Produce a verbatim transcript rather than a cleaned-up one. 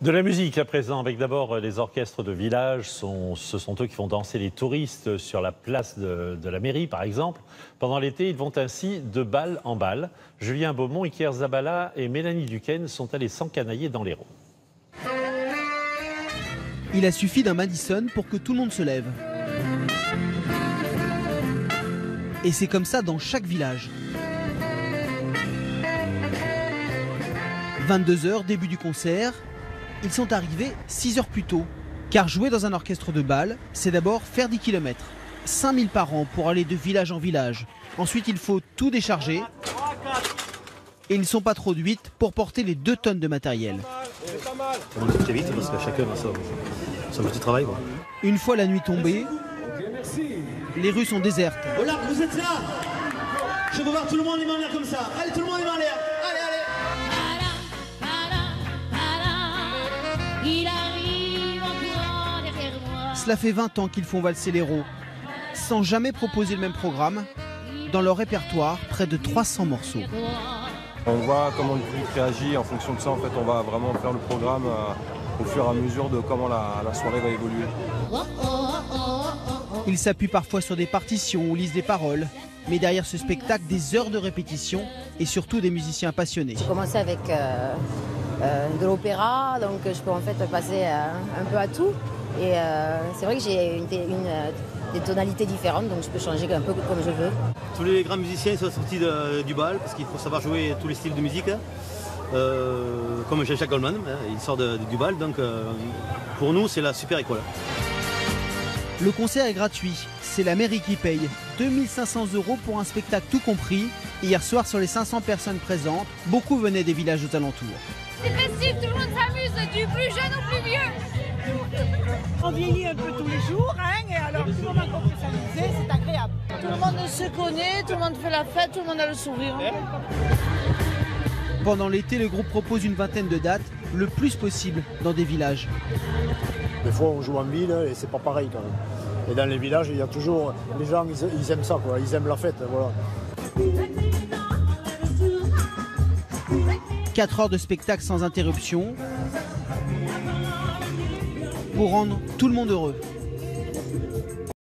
De la musique à présent, avec d'abord les orchestres de village. Sont, ce sont eux qui font danser les touristes sur la place de, de la mairie, par exemple. Pendant l'été, ils vont ainsi de balle en balle. Julien Beaumont, Iker Zabala et Mélanie Duquesne sont allés s'encanailler dans l'Hérault. Il a suffi d'un Madison pour que tout le monde se lève. Et c'est comme ça dans chaque village. vingt-deux heures, début du concert. Ils sont arrivés six heures plus tôt. Car jouer dans un orchestre de bal, c'est d'abord faire dix kilomètres. cinq mille par an pour aller de village en village. Ensuite, il faut tout décharger. Et ils ne sont pas trop de huit pour porter les deux tonnes de matériel. On est très vite parce que chacun a son, son petit travail. Quoi. Une fois la nuit tombée, les rues sont désertes. Voilà, vous êtes là. Je veux voir tout le monde les mains en l'air comme ça. Allez, tout le monde les mains en l'air. Allez, allez. Il arrive en courant derrière moi. Cela fait vingt ans qu'ils font valser l'Hérault, sans jamais proposer le même programme. Dans leur répertoire, près de trois cents morceaux. On voit comment le public réagit. En fonction de ça, en fait, on va vraiment faire le programme euh, au fur et à mesure de comment la, la soirée va évoluer. Ils s'appuient parfois sur des partitions ou lisent des paroles. Mais derrière ce spectacle, des heures de répétition et surtout des musiciens passionnés. J'ai commencé avec euh, euh, de l'opéra, donc je peux en fait passer euh, un peu à tout. Et euh, c'est vrai que j'ai une, une, des tonalités différentes, donc je peux changer un peu comme je veux. Tous les grands musiciens sont sortis de, du bal parce qu'il faut savoir jouer tous les styles de musique. Euh, comme Jean-Jacques Goldman, hein, il sort de, de, du bal, donc euh, pour nous c'est la super école. Le concert est gratuit, c'est la mairie qui paye. deux mille cinq cents euros pour un spectacle tout compris. Hier soir, sur les cinq cents personnes présentes, beaucoup venaient des villages aux alentours. C'est festif, tout le monde s'amuse, du plus jeune au plus vieux. On vieillit un peu tous les jours, hein, et alors tout le monde a compris s'amuser, c'est agréable. Tout le monde se connaît, tout le monde fait la fête, tout le monde a le sourire. Pendant l'été, le groupe propose une vingtaine de dates, le plus possible dans des villages. Des fois, on joue en ville et c'est pas pareil quand même. Et dans les villages, il y a toujours les gens, ils, ils aiment ça, quoi. Ils aiment la fête, voilà. quatre heures de spectacle sans interruption pour rendre tout le monde heureux.